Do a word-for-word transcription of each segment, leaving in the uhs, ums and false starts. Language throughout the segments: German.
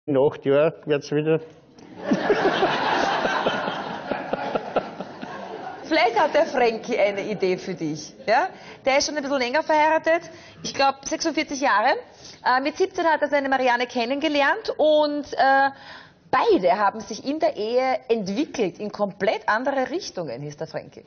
In acht Jahren wird es wieder. Vielleicht hat der Frankie eine Idee für dich. Ja? Der ist schon ein bisschen länger verheiratet. Ich glaube sechsundvierzig Jahre. Äh, mit siebzehn hat er seine Marianne kennengelernt und äh, beide haben sich in der Ehe entwickelt in komplett andere Richtungen, hieß der Frankie.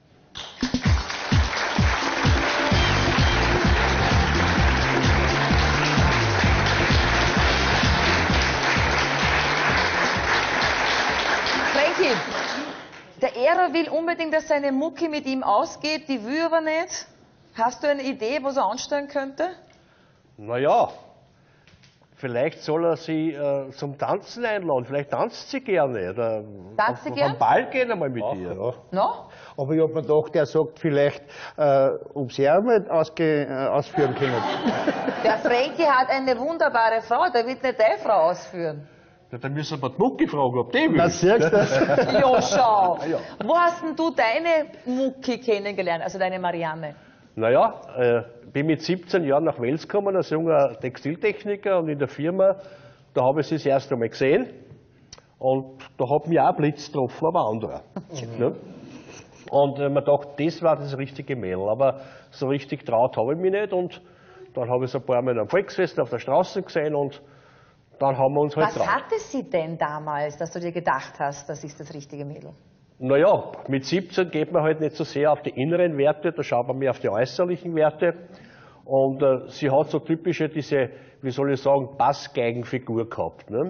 Frankie, der Ehrer will unbedingt, dass seine Mucki mit ihm ausgeht, die will aber nicht. Hast du eine Idee, was er anstellen könnte? Naja, vielleicht soll er sie äh, zum Tanzen einladen. Vielleicht tanzt sie gerne. Oder Tanzt sie auf, gern? auf einen Ball gehen einmal mit Ach, ihr. ja. No? Aber ich habe mir gedacht, er sagt vielleicht, äh, ob sie auch mal ausge, äh, ausführen können. Der Frankie hat eine wunderbare Frau, der wird nicht deine Frau ausführen. Ja, dann müssen wir die Mucki fragen, ob die will. Na, siehst du das? Ja, schau. Ja. Wo hast denn du deine Mucki kennengelernt, also deine Marianne? Naja, äh, bin mit siebzehn Jahren nach Wels gekommen als junger Textiltechniker und in der Firma, da habe ich sie das erste Mal gesehen und da hat mich auch ein Blitz getroffen, aber anderer. Ne? Und äh, man dachte, das war das richtige Mädel, aber so richtig traut habe ich mich nicht und dann habe ich sie ein paar Mal am Volksfest auf der Straße gesehen und dann haben wir uns halt Was traut. hatte sie denn damals, dass du dir gedacht hast, das ist das richtige Mädel? Naja, mit siebzehn geht man halt nicht so sehr auf die inneren Werte, da schaut man mehr auf die äußerlichen Werte. Und äh, sie hat so typische, diese, wie soll ich sagen, Bassgeigenfigur gehabt. Ne?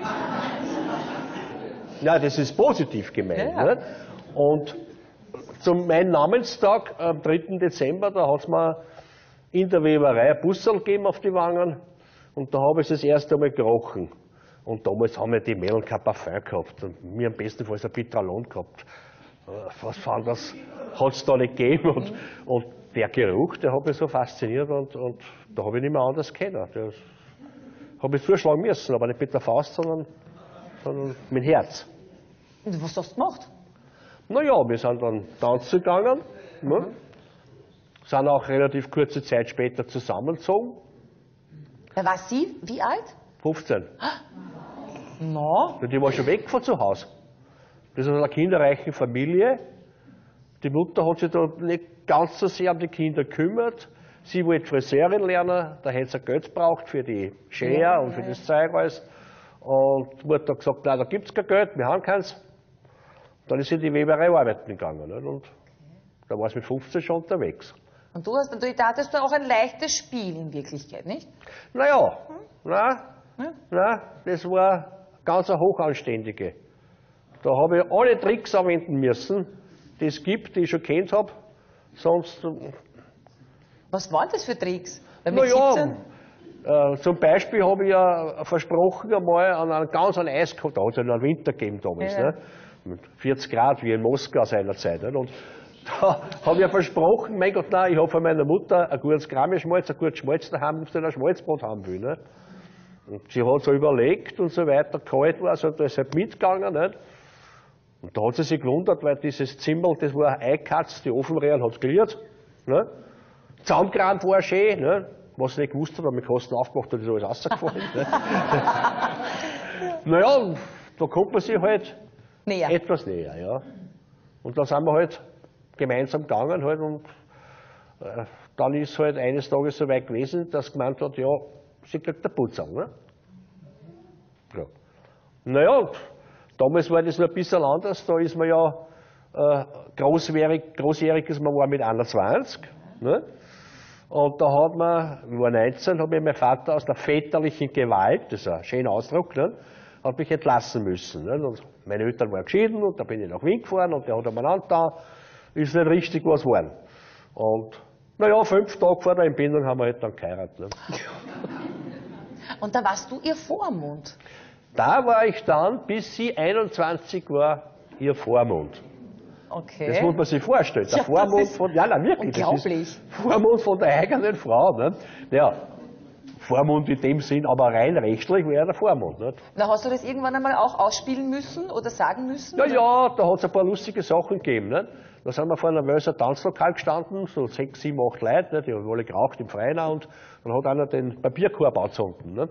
Ja, das ist positiv gemeint. Ja. Ne? Und zu meinem Namenstag, am dritten Dezember, da hat es mir in der Weberei ein Busserl gegeben auf die Wangen. Und da habe ich es das erste Mal gerochen. Und damals haben wir die Mädel kein Parfum gehabt. Und mir am besten Fall ein Pitralon gehabt. Was anderes hat es da nicht gegeben. Und, und der Geruch, der hat mich so fasziniert. Und, und da habe ich nicht mehr anders kennen. Das habe ich zuschlagen müssen, aber nicht mit der Faust, sondern, sondern mit dem Herz. Und was hast du gemacht? Naja, wir sind dann tanzen gegangen. Ne? Sind auch relativ kurze Zeit später zusammengezogen. Da war sie wie alt? fünfzehn. No. Die war schon weg von zu Hause. Das ist aus einer kinderreichen Familie. Die Mutter hat sich da nicht ganz so sehr um die Kinder gekümmert. Sie wollte Friseurin lernen, da hätte sie Geld gebraucht für die Schere Ja, und für ja. das Zeug alles. Und die Mutter hat gesagt, nein, da gibt es kein Geld, wir haben keins. Dann ist sie in die Weberei arbeiten gegangen. Nicht? Und da war sie mit fünfzehn schon unterwegs. Und du hast natürlich, da hattest du auch ein leichtes Spiel in Wirklichkeit, nicht? Naja, nein, Ja. nein, das war ganz eine hochanständige. Da habe ich alle Tricks anwenden müssen, die es gibt, die ich schon kennt habe. Sonst, Was waren das für Tricks? Weil mit naja, siebzehn? äh, zum Beispiel habe ich ja versprochen einmal an einem ganz an Eis gehabt, da hat es ja noch einen Winter gegeben damals, Ja. ne? Mit vierzig Grad wie in Moskau seinerzeit. Nicht? Und da habe ich ja versprochen, mein Gott, nein, ich habe von meiner Mutter ein gutes Kramschmalz, ein gutes Schmalz daheim, dass ich ein Schmalzbrot haben will. Nicht? Und sie hat so überlegt und so weiter, kalt war es, und da ist halt mitgegangen. Nicht? Und da hat sie sich gewundert, weil dieses Zimmer, das war eingekatzt, die Ofenrehren hat es geliert. Ne? Zusammengerannt war schön, ne? Was sie nicht gewusst hat, hat mit Kosten aufgemacht, da ist alles rausgefallen. Ne? Naja, da kommt man sich halt Näher. etwas näher. Ja. Und dann sind wir halt gemeinsam gegangen halt, und äh, dann ist halt eines Tages so weit gewesen, dass gemeint hat, ja, sie kriegt den Putz an. Ne? Ja. Naja, damals war das noch ein bisschen anders, da ist man ja äh, großjährig, großjähriges, man war mit einundzwanzig. Ne? Und da hat man, ich war neunzehn, hat mich mein Vater aus der väterlichen Gewalt, das ist ein schöner Ausdruck, ne? Hat mich entlassen müssen. Ne? Und meine Eltern waren geschieden und da bin ich nach Wien gefahren und der hat einmal angetan, ist nicht richtig was geworden. Und naja, fünf Tage vor der Entbindung haben wir halt dann geheiratet. Ne? Und da warst du ihr Vormund. Da war ich dann, bis sie einundzwanzig war, ihr Vormund. Okay. Das muss man sich vorstellen. Der Ja, das Vormund ist von, ja, nein, wirklich, das unglaublich. ist Vormund von der eigenen Frau. Ne? Ja, Vormund in dem Sinn, aber rein rechtlich wäre der Vormund. Nicht? Na, hast du das irgendwann einmal auch ausspielen müssen oder sagen müssen? Ja, oder? ja, da hat es ein paar lustige Sachen gegeben. Nicht? Da sind wir vor einem Wölser Tanzlokal gestanden, so sechs, sieben, acht Leute, nicht? Die haben alle geraucht im Freien auch, und dann hat einer den Papierkorb angezündet. Nicht?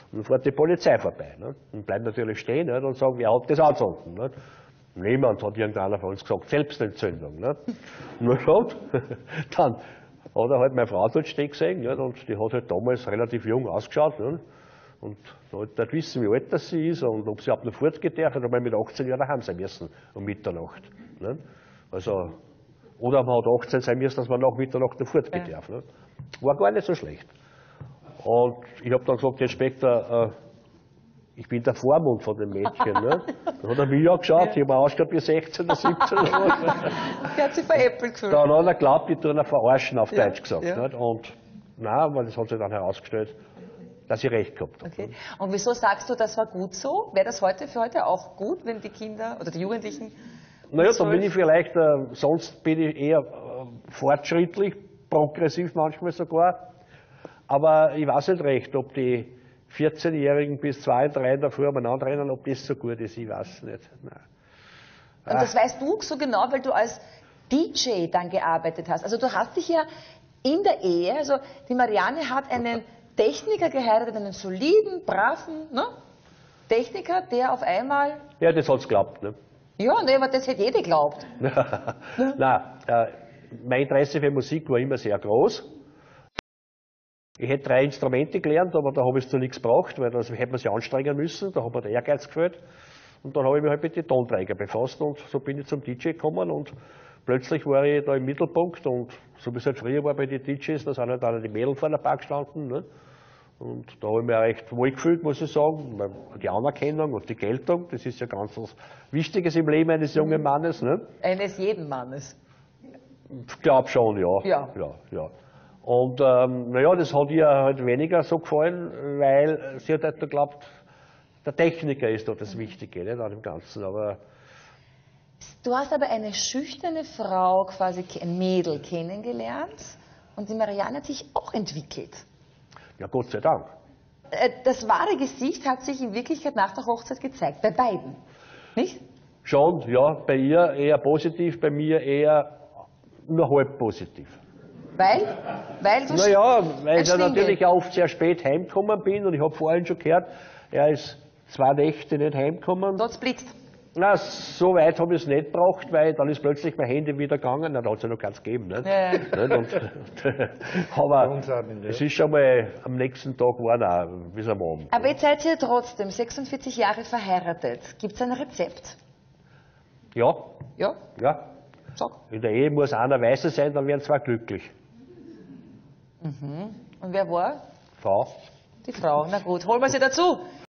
Und dann fährt die Polizei vorbei. Nicht? Und bleibt natürlich stehen nicht? Und sagen, wer hat das angezündet? Nicht? Niemand, hat irgendeiner von uns gesagt, Selbstentzündung. Nicht? Na gut, dann hat er halt meine Frau dort stehen gesehen, nicht? Und die hat halt damals relativ jung ausgeschaut. Nicht? Und da hat nicht wissen, wie alt das sie ist und ob sie überhaupt noch fortgeht, hat er mit achtzehn Jahren daheim sein müssen, um Mitternacht. Nicht? Also, oder man hat achtzehn sein müssen, dass man nach Mitternacht noch fortgehen Ja. darf. Nicht? War gar nicht so schlecht. Und ich habe dann gesagt, jetzt Spektor, äh, ich bin der Vormund von dem Mädchen. Ne? Dann hat er mich angeschaut, ich habe mir ausgeschaut wie sechzehn oder siebzehn oder so. Der hat sich veräppelt gefühlt. Dann hat er geglaubt, ich tue ihn verarschen, auf Ja, Deutsch gesagt. ja. Nicht? Und nein, aber das hat sich dann herausgestellt, dass ich recht gehabt habe. Okay. Und wieso sagst du, das war gut so? Wäre das heute für heute auch gut, wenn die Kinder oder die Jugendlichen. Naja, da bin ich vielleicht, äh, sonst bin ich eher äh, fortschrittlich, progressiv manchmal sogar. Aber ich weiß nicht recht, ob die vierzehnjährigen bis zwei, drei davor umeinander rennen, ob das so gut ist, ich weiß nicht. Nein. Und das weißt du so genau, weil du als D J dann gearbeitet hast. Also du hast dich ja in der Ehe, also die Marianne hat einen Techniker geheiratet, einen soliden, braven ne? Techniker, der auf einmal. Ja, das hat's geklappt. Ne? Ja, ne, aber das hätte jeder geglaubt. Nein, äh, mein Interesse für Musik war immer sehr groß. Ich hätte drei Instrumente gelernt, aber da habe ich zu nichts gebraucht, weil da hätte man sich anstrengen müssen, da hat mir der Ehrgeiz gefällt. Und dann habe ich mich halt mit den Tonträgern befasst und so bin ich zum D J gekommen und plötzlich war ich da im Mittelpunkt und so wie es halt früher war bei den D Js, da sind halt alle die Mädels vor der Bar gestanden. Ne? Und da habe ich mich auch recht wohl gefühlt, muss ich sagen. Weil die Anerkennung und die Geltung, das ist ja ganz was Wichtiges im Leben eines jungen Mannes. Ne? Eines jeden Mannes. Ich glaube schon, ja. Ja. ja, ja. Und ähm, naja, das hat ihr halt weniger so gefallen, weil sie hat halt geglaubt, der Techniker ist doch das Wichtige, nicht an dem Ganzen. Aber Du hast aber eine schüchterne Frau, quasi ein Mädel kennengelernt und die Marianne hat sich auch entwickelt. ja, Gott sei Dank. Äh, Das wahre Gesicht hat sich in Wirklichkeit nach der Hochzeit gezeigt, bei beiden. Nicht? Schon, ja, bei ihr eher positiv, bei mir eher nur halb positiv. Weil? Weil du Naja, weil ein ich ja Schlingel. natürlich auch oft sehr spät heimgekommen bin und ich habe vorhin schon gehört, er ist zwei Nächte nicht heimgekommen. Dort blitzt. Na, so weit habe ich es nicht gebraucht, weil dann ist plötzlich mein Handy wieder gegangen. Na, da hat es ja noch keins gegeben. Nicht? Ja, ja. Nicht? Und, aber Großartig, ja. es ist schon mal am nächsten Tag war auch, bis am Abend. Aber jetzt seid ihr trotzdem sechsundvierzig Jahre verheiratet. Gibt es ein Rezept? Ja, Ja? ja. Sag. In der Ehe muss einer weißer sein, dann werden zwei glücklich. Und wer war? Frau. Die Frau. Na gut, holen wir sie dazu.